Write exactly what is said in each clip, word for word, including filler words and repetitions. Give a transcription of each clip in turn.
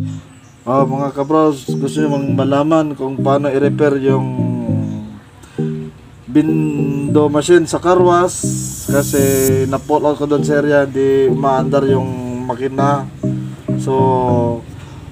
Oh, mga kabros, gusto nyo mang malaman kung paano i-repair yung window machine sa car wash kasi na-pull out ko doon sa area, di umaandar yung makina. So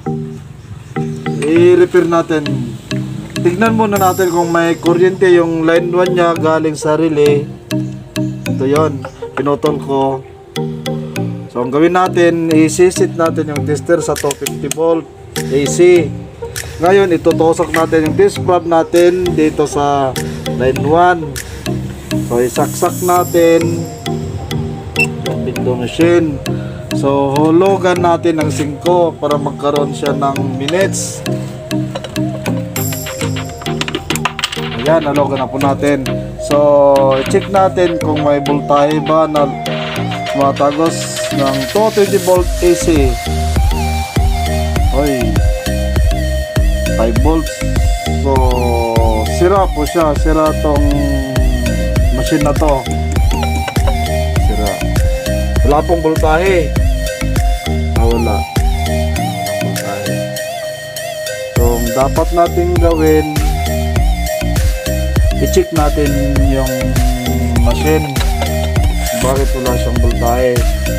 i-repair natin. Tignan muna natin kung may kuryente yung line one nya galing sa relay. Ito yon, pinutol ko. So ang gawin natin, i-sisit natin yung tester sa two fifty volt A C. Ngayon itutusok natin yung disc valve natin dito sa line one. So isaksak natin yung window machine. So hulugan natin ng singko para magkaroon siya ng minutes. Ayan, hulugan na po natin. So i-check natin kung may voltahe ba na matagos ng two twenty volt A C. Oy, five volts. So sira po siya, sira tong machine na to. Sira. Wala pong voltahe. Ah, wala. Voltahe. So dapat nating gawin, i-check natin yung machine. Bakit wala siyang voltahe?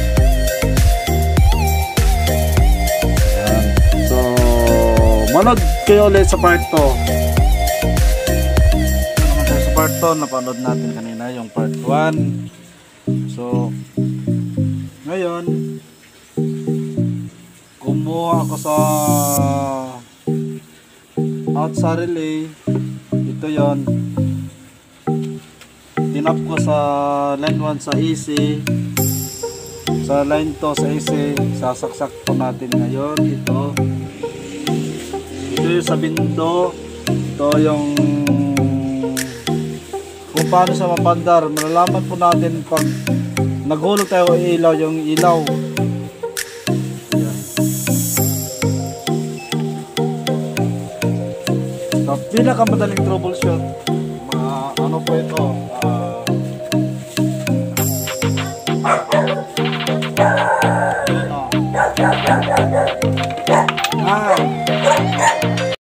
Ayan. So manood kayo ulit sa part two. Sa part two, napanood natin kanina yung part one. So ngayon kumuha ako sa out sa relay. Ito yon, tinap ko sa line one sa A C, sa line two sa A C. Sasaksak po natin ngayon ito. Ito yung sa window. Ito yung kung paano siya mapandar. Malalaman po natin pag naghulog tayo ilaw, yung ilaw. Ayan. So, pinakamadaling troubleshoot, mga ano po ito, uh, yun o. Ah.